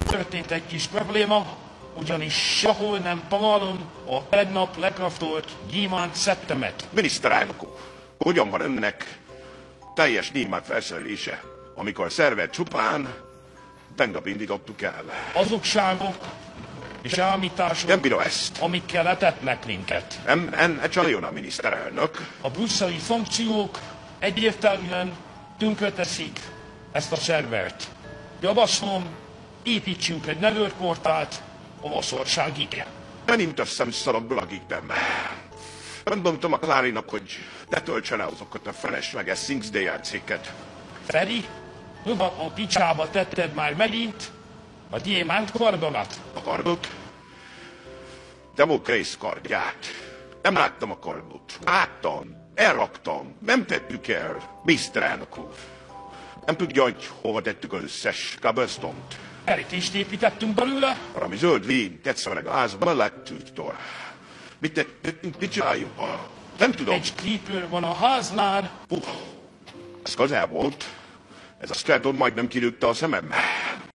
történt egy kis probléma, ugyanis sehol nem találom a tegnap lekraftolt gyémánt szettemet. Miniszterelnök úr, hogyan van önnek teljes gyémánt felszerelése, amikor a szervet csupán tegnap indítottuk el? Azokságok és elmítások, Nem bírom ezt. amikkel etetnek minket. Ne csaljon a miniszterelnök. A brüsszeli szankciók egyértelműen tönkreteszik ezt a szervert. Javaslom, építsünk egy network-portált Olaszországig. Nem teszem szarabból a gépem. Mondtam a Klárinak, hogy ne töltsen el azokat a felesleges Things DLC-ket. Feri, hova a picsába tetted már megint a gyémánt kardomat? A kardot? Demokrész kardját. Nem láttam a kardot. Láttam. Elraktam. Nem tettük el. Miniszterelnök úr. Nem tudja, hogy hova tettük az összes cobblestone-t. Kerítést építettünk belőle? Valami zöld vín tetsz meg a házban a legtűrtől. Mit csináljunk? Nem tudom. Egy creeper van a háznál. Ez közel volt. Ez a skeleton majdnem kirúgta a szemem.